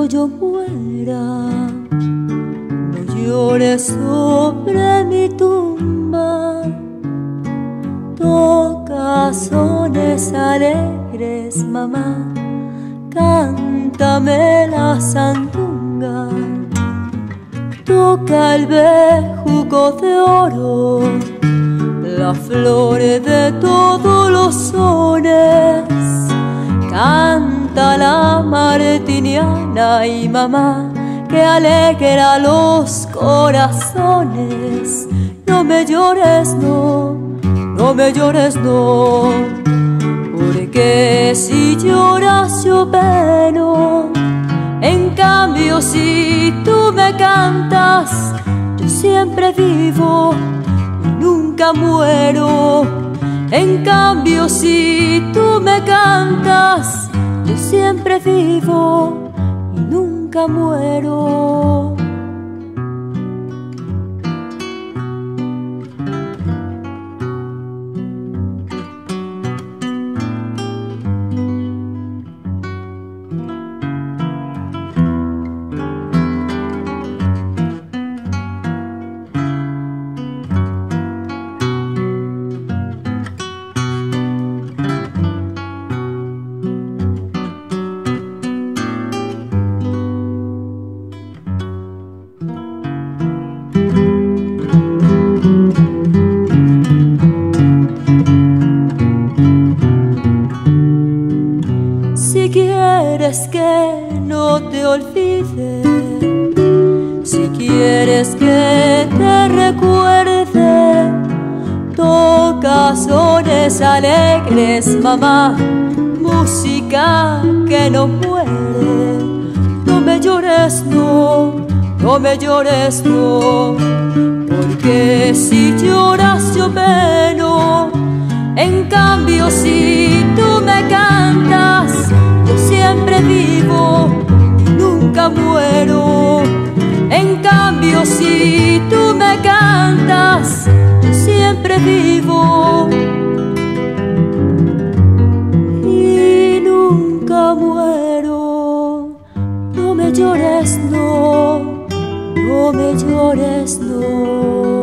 yo muera, no llores sobre mi tumba. Toca sones alegres, mamá, cántame la sandunga. Toca el bejuco de oro, la flor de todos los sones. Canta la martiniana y mamá, que alegra los corazones. No me llores, no, no me llores, no, porque si lloras yo peno. En cambio si tú me cantas, yo siempre vivo y nunca muero. En cambio si tú me cantas, yo siempre vivo y nunca muero. Si quieres que no te olvide, si quieres que te recuerde, toca sones alegres, mamá, música que no muere. No me llores, no, no me llores, no, porque si lloras yo peno. En cambio si tú me cantas, yo siempre vivo y nunca muero. En cambio si tú me cantas, yo siempre vivo y nunca muero. No me llores, no, no me llores, no.